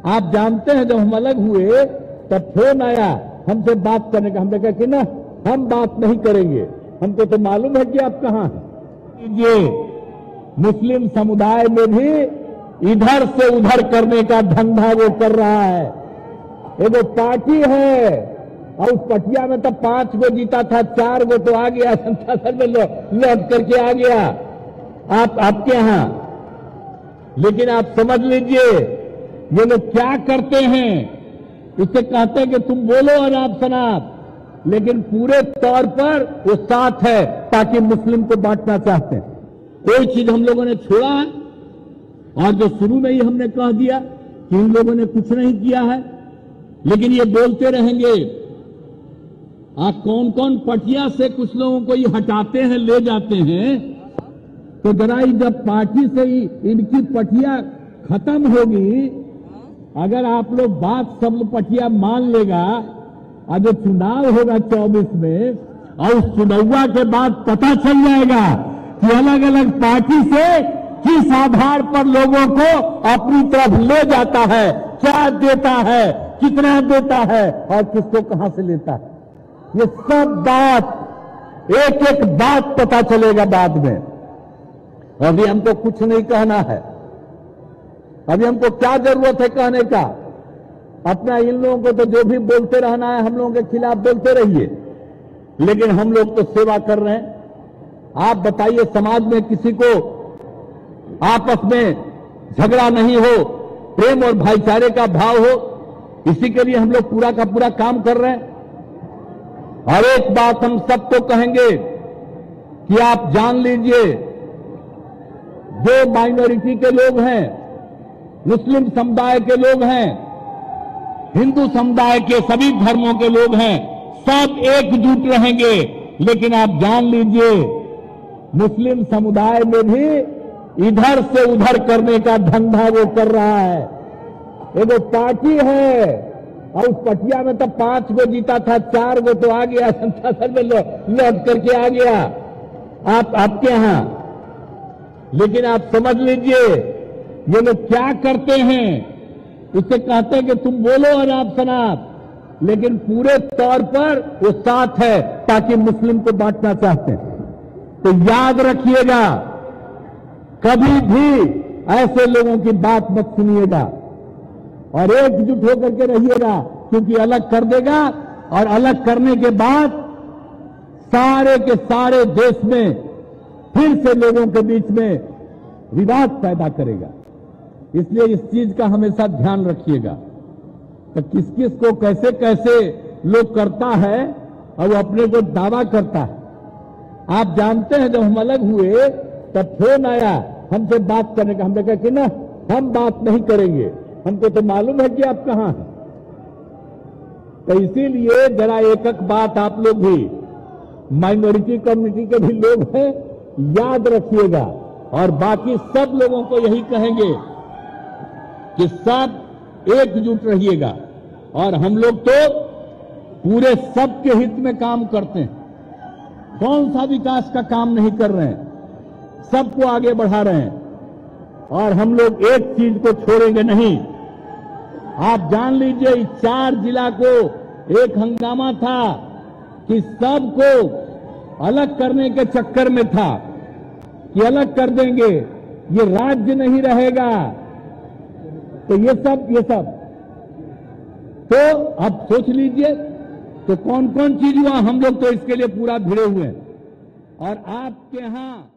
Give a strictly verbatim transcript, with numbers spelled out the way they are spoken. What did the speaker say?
आप जानते हैं जब हम अलग हुए तब फोन आया हमसे बात करने का, हमने कहा कि ना हम बात नहीं करेंगे, हमको तो मालूम है कि आप कहां हैं। ये मुस्लिम समुदाय में भी इधर से उधर करने का धंधा वो कर रहा है। एगो पार्टी है और उस पटिया में तो पांच गो जीता था, चार गो तो आ गया, संसद में लौट करके आ गया आप आपके यहां। लेकिन आप समझ लीजिए ये लोग क्या करते हैं, इससे कहते हैं कि तुम बोलो और आप सनात, लेकिन पूरे तौर पर वो साथ है ताकि मुस्लिम को बांटना चाहते हैं। कोई चीज हम लोगों ने छोड़ा है और जो शुरू में ही हमने कह दिया कि इन लोगों ने कुछ नहीं किया है, लेकिन ये बोलते रहेंगे। आप कौन कौन पटिया से कुछ लोगों को ये हटाते हैं, ले जाते हैं, तो जरा जब पार्टी से ही इनकी पटिया खत्म होगी, अगर आप लोग बात सब पटिया मान लेगा और जो चुनाव होगा चौबीस में, और उस चुनाव के बाद पता चल जाएगा कि अलग अलग पार्टी से किस आधार पर लोगों को अपनी तरफ ले जाता है, क्या देता है, कितना देता है और किसको कहां से लेता है। ये सब बात एक एक बात पता चलेगा बाद में। अभी हमको कुछ नहीं कहना है, अभी हमको क्या जरूरत है कहने का। अपना इन लोगों को तो जो भी बोलते रहना है हम लोगों के खिलाफ बोलते रहिए, लेकिन हम लोग तो सेवा कर रहे हैं। आप बताइए, समाज में किसी को आपस में झगड़ा नहीं हो, प्रेम और भाईचारे का भाव हो, इसी के लिए हम लोग पूरा का पूरा काम कर रहे हैं। और एक बात हम सबको कहेंगे कि आप जान लीजिए, जो माइनॉरिटी के लोग हैं, मुस्लिम समुदाय के लोग हैं, हिंदू समुदाय के सभी धर्मों के लोग हैं, सब एकजुट रहेंगे। लेकिन आप जान लीजिए मुस्लिम समुदाय में भी इधर से उधर करने का धंधा वो कर रहा है। एगो पार्टी है और उस पटिया में तो पांच गो जीता था, चार गो तो आ गया, संसद में लौट करके आ गया आप आपके यहां। लेकिन आप समझ लीजिए ये लोग क्या करते हैं, इससे कहते हैं कि तुम बोलो और आप सनात, लेकिन पूरे तौर पर वो साथ है ताकि मुस्लिम को बांटना चाहते हैं। तो याद रखिएगा, कभी भी ऐसे लोगों की बात मत सुनिएगा और एकजुट होकर के रहिएगा, क्योंकि अलग कर देगा और अलग करने के बाद सारे के सारे देश में फिर से लोगों के बीच में विवाद पैदा करेगा। इसलिए इस चीज का हमेशा ध्यान रखिएगा। तो किस किस को कैसे कैसे लोग करता है और वो अपने को दावा करता है। आप जानते हैं जब हम अलग हुए तब फोन आया हमसे बात करने का, हमने कहा कि ना हम बात नहीं करेंगे, हमको तो मालूम है कि आप कहां हैं। तो इसीलिए जरा एक एक बात आप लोग भी, माइनॉरिटी कम्युनिटी के भी लोग हैं, याद रखिएगा। और बाकी सब लोगों को यही कहेंगे कि सब एकजुट रहिएगा। और हम लोग तो पूरे सबके हित में काम करते हैं, कौन सा विकास का काम नहीं कर रहे हैं, सबको आगे बढ़ा रहे हैं। और हम लोग एक चीज को छोड़ेंगे नहीं। आप जान लीजिए, इस चार जिला को एक हंगामा था कि सबको अलग करने के चक्कर में था कि अलग कर देंगे, ये राज्य नहीं रहेगा। तो ये सब ये सब तो अब सोच लीजिए तो कौन कौन चीज हुआ। हम लोग तो इसके लिए पूरा भिड़े हुए हैं। और आपके यहां